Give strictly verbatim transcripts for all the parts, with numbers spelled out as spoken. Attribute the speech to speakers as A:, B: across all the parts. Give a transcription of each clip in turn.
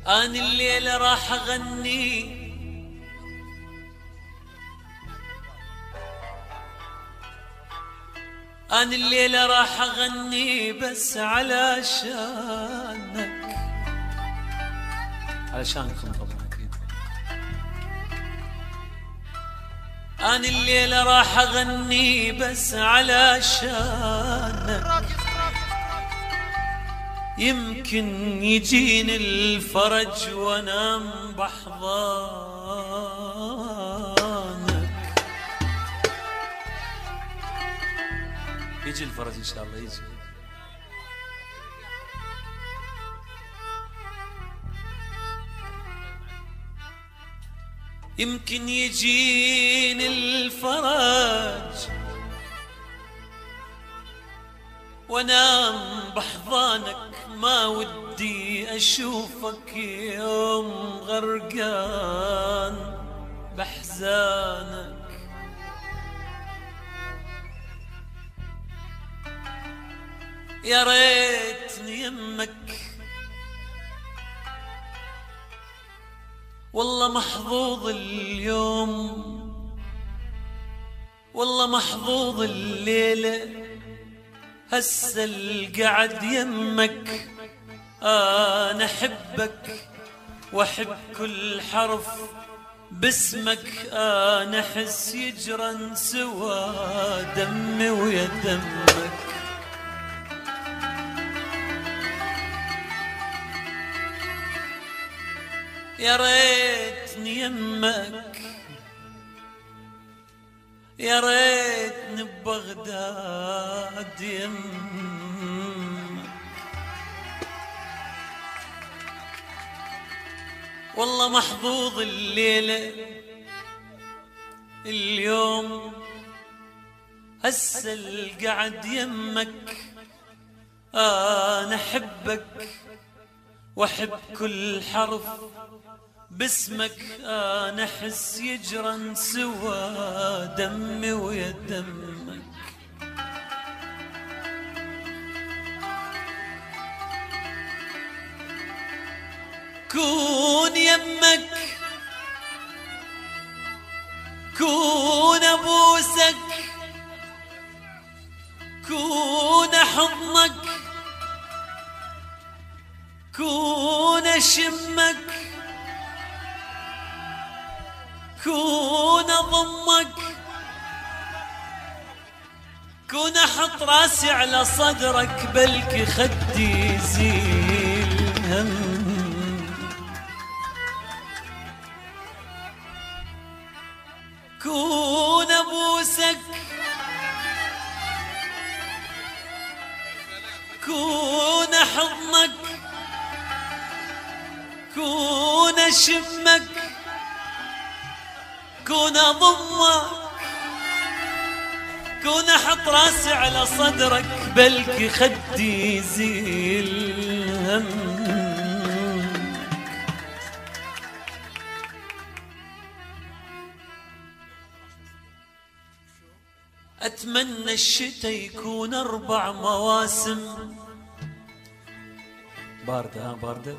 A: أنا الليلة راح أغني أنا الليلة راح أغني بس علشانك، علشانكم طبعا أكيد. أنا الليلة راح أغني بس علشانك، يمكن يجيني الفرج وأنام بحضانك. يجي الفرج إن شاء الله يجي. يمكن يجيني الفرج وانام بحضانك، ما ودي اشوفك يوم غرقان بحزانك. يا ريتني يمك والله محظوظ اليوم، والله محظوظ الليلة، هسه القعد يمك. أنا أحبك وأحب كل حرف باسمك، أنا أحس يجرن سوى دمي ويا دمك. يا ريتني يمك، يا ريتني ببغداد يمك، والله محظوظ الليلة اليوم، هسه القعد يمك. أنا أحبك وأحب كل حرف باسمك، أنا أحس يجرن سوى دمي ويا دمك. كون يمك، كون أبوسك، كون حضنك، كون أشمك، كون أضمك، كون أحط راسي على صدرك، بلكي خدي يزيل هم. كون أبوسك، كون حضنك، كون أشمك، كون أضمك، كون أحط راسي على صدرك، بلكي خدي يزيل هم. أتمنى الشتاء يكون أربع مواسم. باردة ها باردة.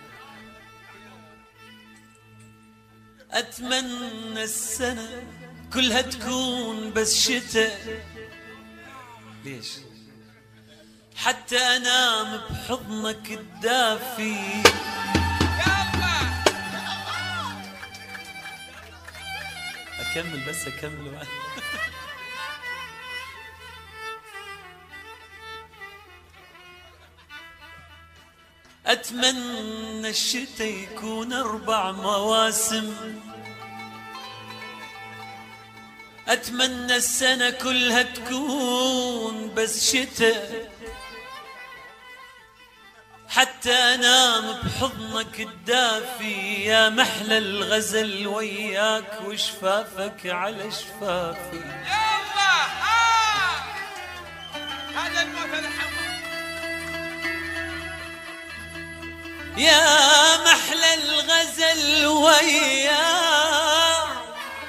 A: أتمنى السنة كلها تكون بس شتاء. ليش؟ حتى أنام بحضنك الدافي. أكمل بس أكمل معي. أتمنى الشتاء يكون أربع مواسم. أتمنى السنة كلها تكون بس شتاء، حتى أنام بحضنك الدافي. يا محلى الغزل وياك وشفافك على شفافي.
B: يلا آه. هذا الموت الحمد.
A: يا محلى الغزل وياك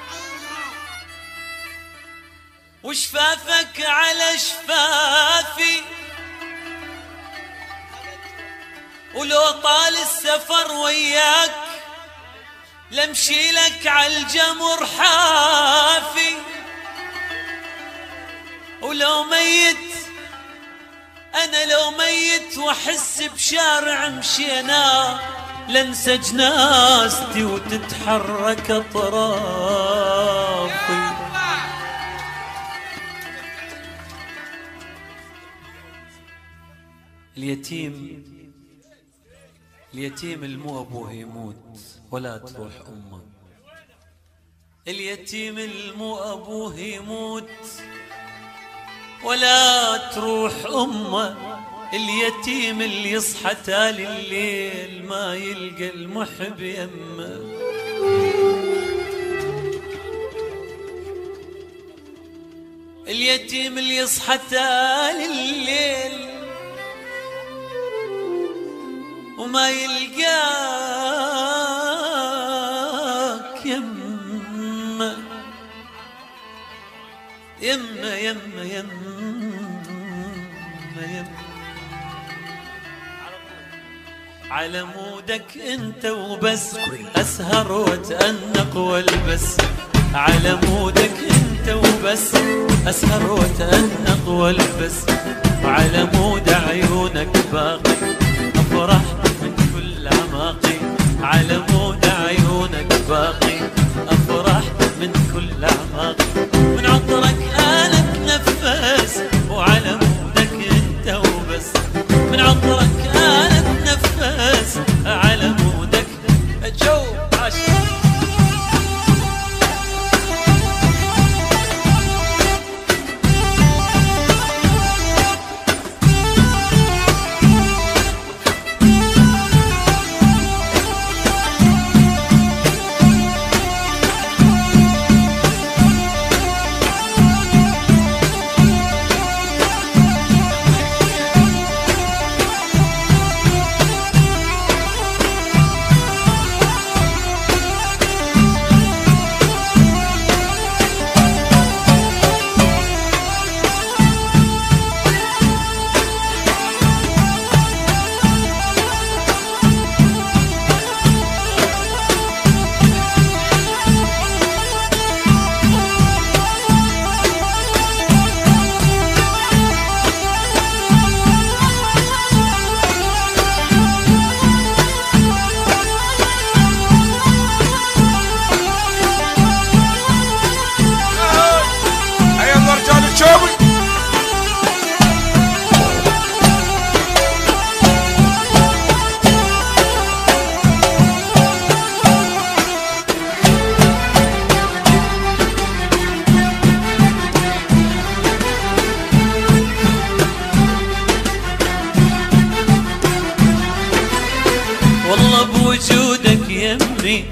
A: وشفافك على شفافي. ولو طال السفر وياك لمشي لك عالجمر حافي، ولو ميت أنا لو ميت وأحس بشارع مشينا لنسى جنازتي وتتحرك أطرافي. اليتيم اليتيم المو أبوه يموت ولا تروح أمه، اليتيم المو أبوه يموت ولا تروح أمه، اليتيم اللي يصحى تالي الليل ما يلقى المحب يمه. اليتيم اللي يصحى تالي الليل وما يلقاك يمه يمه يمه يمه يمه، على مودك انت وبس اسهر واتأنق والبس، على مودك انت وبس اسهر واتأنق والبس، وعلى مود عيونك باقي افرح من كل اعماقي، على مود عيونك باقي افرح من كل اعماقي، من عطرك انا اتنفس وعلى مودك انت وبس، من عطرك انا اتنفس على مودك جو عاشق. والله بوجودك يمي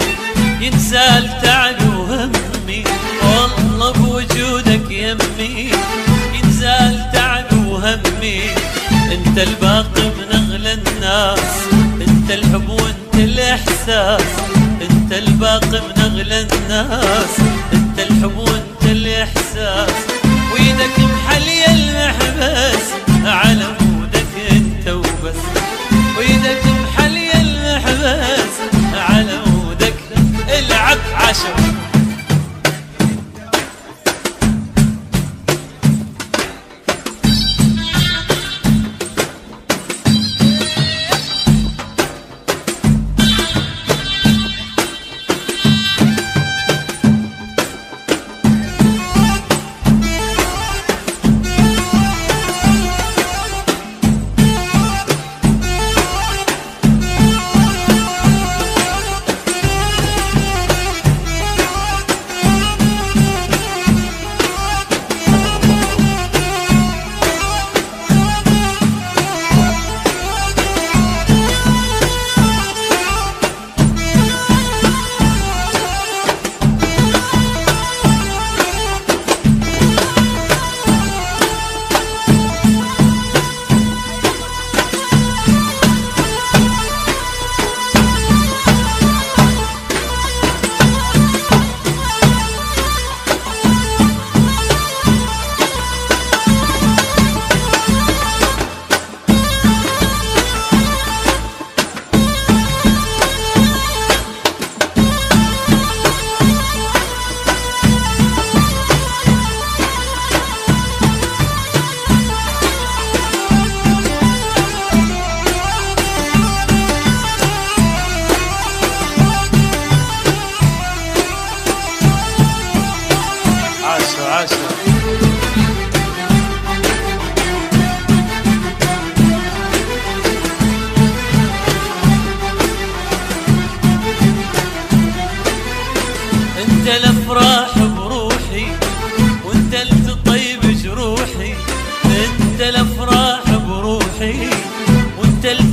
A: ينزال تعب وهمي، والله بوجودك يمي ينزال تعب وهمي، انت الباقي من اغلى الناس، انت الحب وانت الاحساس، انت الباقي من اغلى الناس، انت الحب وانت الاحساس، ويدك محلية المحبس على مودك انت وبس، ويدك محلية المحبس على مودك العب عشر.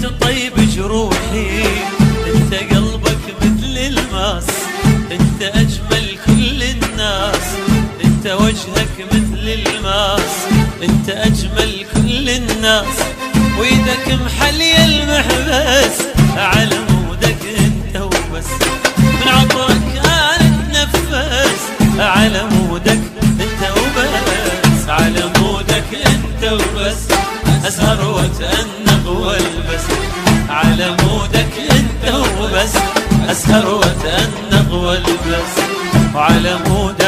A: تطيب جروحي، انت قلبك مثل الماس، انت اجمل كل الناس، انت وجهك مثل الماس، انت اجمل كل الناس، ويدك محلي المحبس، على مودك انت وبس، من عطرك انا اتنفس، على مودك انت وبس، على مودك انت وبس، اسهر واتأنق والبس، على مودك انت وبس، اسهر واتأنق والبس، وعلى مودك